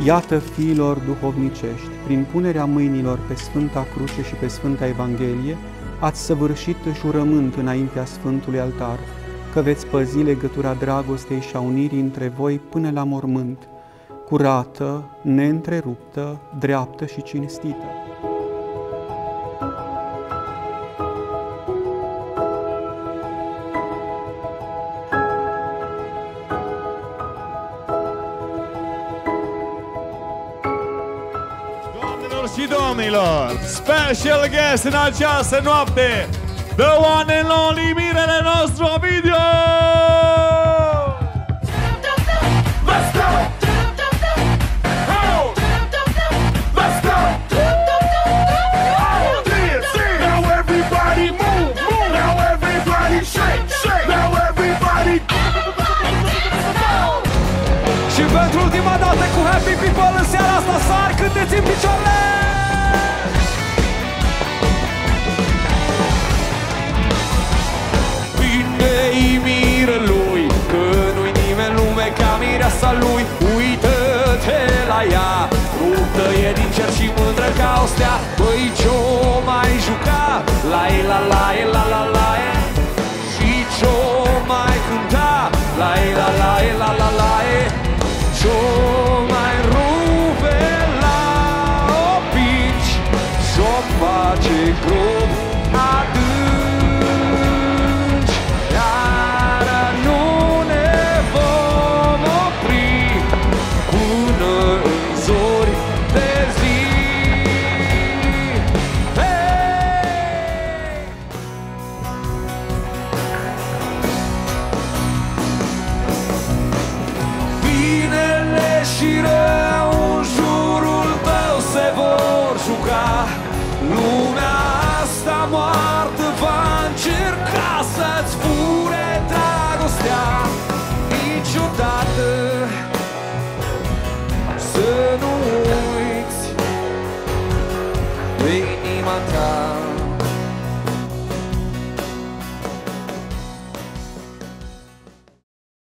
Iată, fiilor duhovnicești, prin punerea mâinilor pe Sfânta Cruce și pe Sfânta Evanghelie, ați săvârșit jurământ înaintea Sfântului Altar, că veți păzi legătura dragostei și a unirii între voi până la mormânt, curată, neîntreruptă, dreaptă și cinstită. Doamnelor și domnilor, special guest în această noapte, the one and only Mirele nostru Ovidiu! Let's go! Let's go! Now everybody move, move! Now everybody shake, shake! Now everybody... Și pentru ultima dată cu Happy People în seara asta, sari, cânteți în picioarele! Bine-i mirelui, că nu-i nimeni lume ca mireasa lui. Uită-te la ea, ruptă e din cer și mândră ca o stea. Băi, ce-o mai juca, la-e, la-e, la-la-la-e. Și ce-o mai cânta, la-e, la-la-e, la-la-la-e. Ce-o mai rupe la opici, și-o face grob adânci. Iar nu ne vom opri până în zori de zi. Hey! Binele și rău în jurul tău se vor juca.